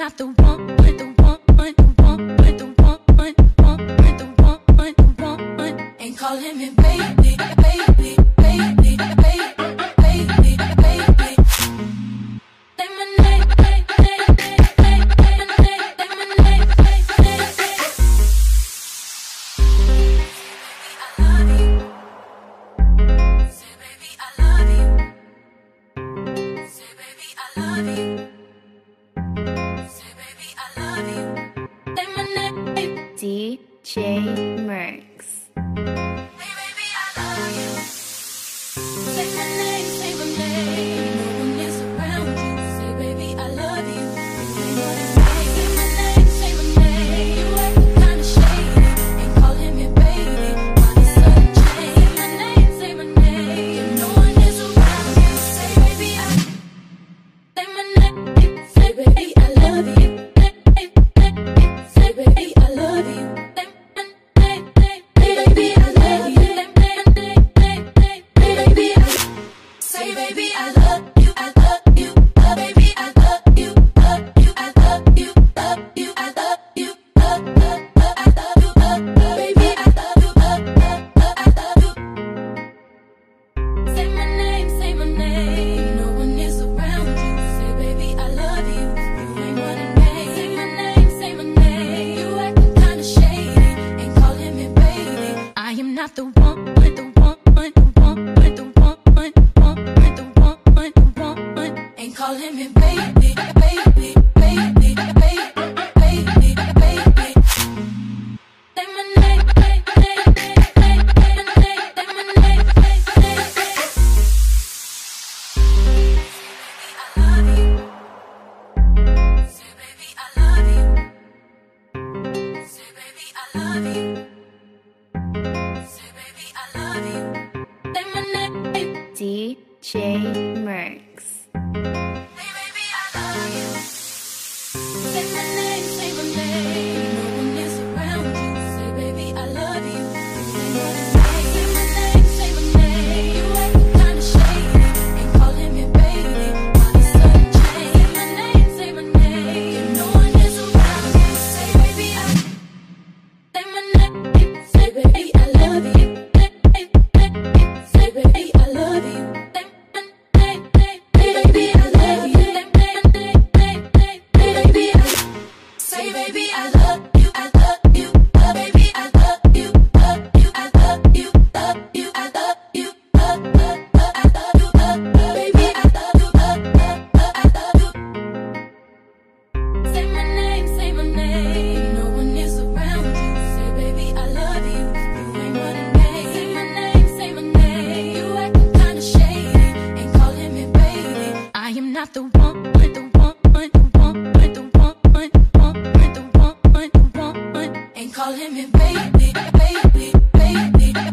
not the one, the one, the one, the one, the one, the one, the one. Ain't calling me baby, baby, baby, baby, baby, baby. Say my name, say my name, say my name, say baby I love you. Say baby I love you. Say baby I love you. Say my name. DJ Merx. Hey baby I love you. Say my name, say my name. No one is around you. Say baby I love you. Say my name, say my name. You acting kinda shady. Ain't calling me baby. Why the sudden change? Say my name, say my name. No one is around you. Say baby I. Say my name, say baby I love you. Say baby I love you. Say baby I love you. Say baby I love you. I love you. Baby I love you. Love you. I love you. Love you. I love you. I love you. Baby I love you. I love you. Say my name, say my name. No one is around you. Say baby I love you. You ain't running game. Say my name, say my name. You acting kinda shady. Ain't calling me baby. I am not the one, the one, the one, the one, the one, the one, the one. Ain't calling me baby, baby, baby, baby, baby, baby. Say my name, say my name, say my name. I love you. Say baby I love you. Say baby I love you. Say baby I love you. Say my name. DJ Merx. Hey baby I love you. Say my name, say my name. No one is around you. Say baby I love you. Say my name, say my name. You acting kinda shady. Ain't calling me baby. Why the sudden change? Say my name, say my name. No one is around you. Say baby I. Say my name, say baby I love you. Say baby I love you. Say baby I love you. Baby I. Say baby I love you. I love you. Baby I love you. Love you. I love you. Love you. I love you. I love you. Baby I love you. I love you. Say my name, say my name. No one is around you. Say baby I love you. You ain't running game. Say my name, say my name. You acting kinda shady. Ain't calling me baby. I am not the one, the one, the one, the one, the one, the one, the one. Ain't calling me baby, baby, baby,